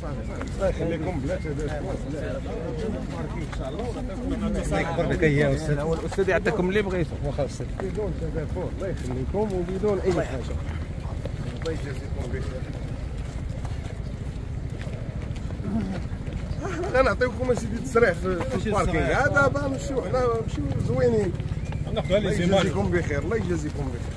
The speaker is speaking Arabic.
الله يخليكم بلاتي الله يكبر لك يا استاذ. هو الاستاذ يعطيكم اللي بغيتو. واخا استاذ. بدون تدافع الله يخليكم وبدون اي حاجه. الله يجازيكم بخير. غنعطيوكم اسيدي التسريح في الباركينغ هذا باش نمشيو حنا نمشيو زوينين. الله يجازيكم بخير الله يجازيكم بخير.